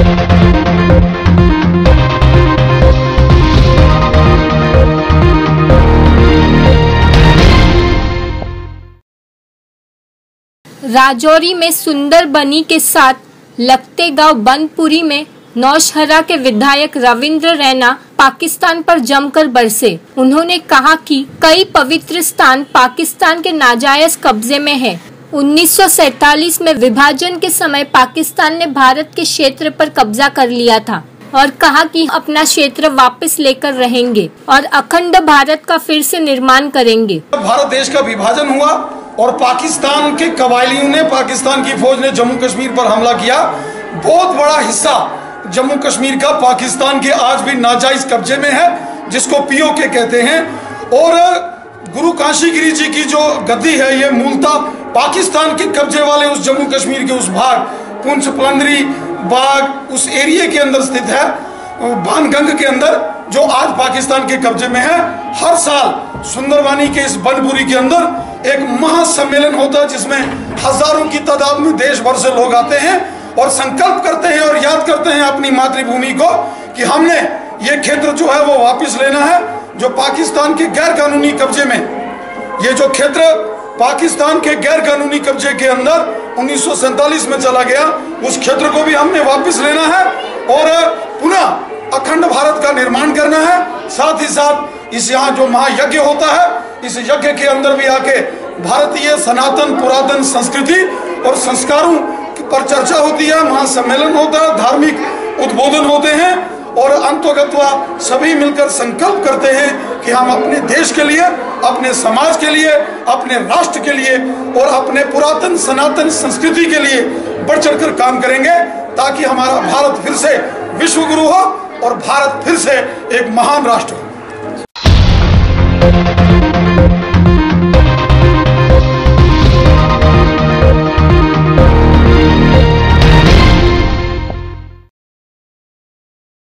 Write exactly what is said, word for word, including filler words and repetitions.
राजौरी में सुंदर बनी के साथ लगते गांव बनपुरी में नौशहरा के विधायक रविंद्र रैना पाकिस्तान पर जमकर बरसे। उन्होंने कहा कि कई पवित्र स्थान पाकिस्तान के नाजायज कब्जे में है। उन्नीस सौ सैतालीस में विभाजन के समय पाकिस्तान ने भारत के क्षेत्र पर कब्जा कर लिया था और कहा कि अपना क्षेत्र वापस लेकर रहेंगे और अखंड भारत का फिर से निर्माण करेंगे। भारत देश का विभाजन हुआ और पाकिस्तान के कबायलियों ने, पाकिस्तान की फौज ने जम्मू कश्मीर पर हमला किया। बहुत बड़ा हिस्सा जम्मू कश्मीर का पाकिस्तान के आज भी नाजायज कब्जे में है, जिसको पीओके कहते हैं। और गुरु काशी गिरी जी की जो गद्दी है, ये मूलतः पाकिस्तान के कब्जे वाले उस जम्मू कश्मीर के उस भाग पुंछ पलंदरी बाग उस एरिया के अंदर स्थित है, बानगंग के अंदर, जो आज पाकिस्तान के कब्जे में है। हर साल सुंदरबानी के इस बनपुरी के अंदर एक महासम्मेलन होता है, जिसमें हजारों की तादाद में देश भर से लोग आते हैं और संकल्प करते हैं और याद करते हैं अपनी मातृभूमि को कि हमने ये क्षेत्र जो है वो वापस लेना है, जो पाकिस्तान के गैर कानूनी कब्जे में, ये जो क्षेत्र पाकिस्तान के गैर कानूनी कब्जे के अंदर उन्नीस सौ सैतालीस में चला गया, उस क्षेत्र को भी हमने वापस लेना है और पुनः अखंड भारत का निर्माण करना है। साथ ही साथ इस यहाँ जो महायज्ञ होता है, इस यज्ञ के अंदर भी आके भारतीय सनातन पुरातन संस्कृति और संस्कारों पर चर्चा होती है, महासम्मेलन होता है, धार्मिक उद्बोधन होते हैं और अंतोगत्वा सभी मिलकर संकल्प करते हैं कि हम अपने देश के लिए, अपने समाज के लिए, अपने राष्ट्र के लिए और अपने पुरातन सनातन संस्कृति के लिए बढ़ चढ़कर काम करेंगे, ताकि हमारा भारत फिर से विश्व गुरु हो और भारत फिर से एक महान राष्ट्र हो।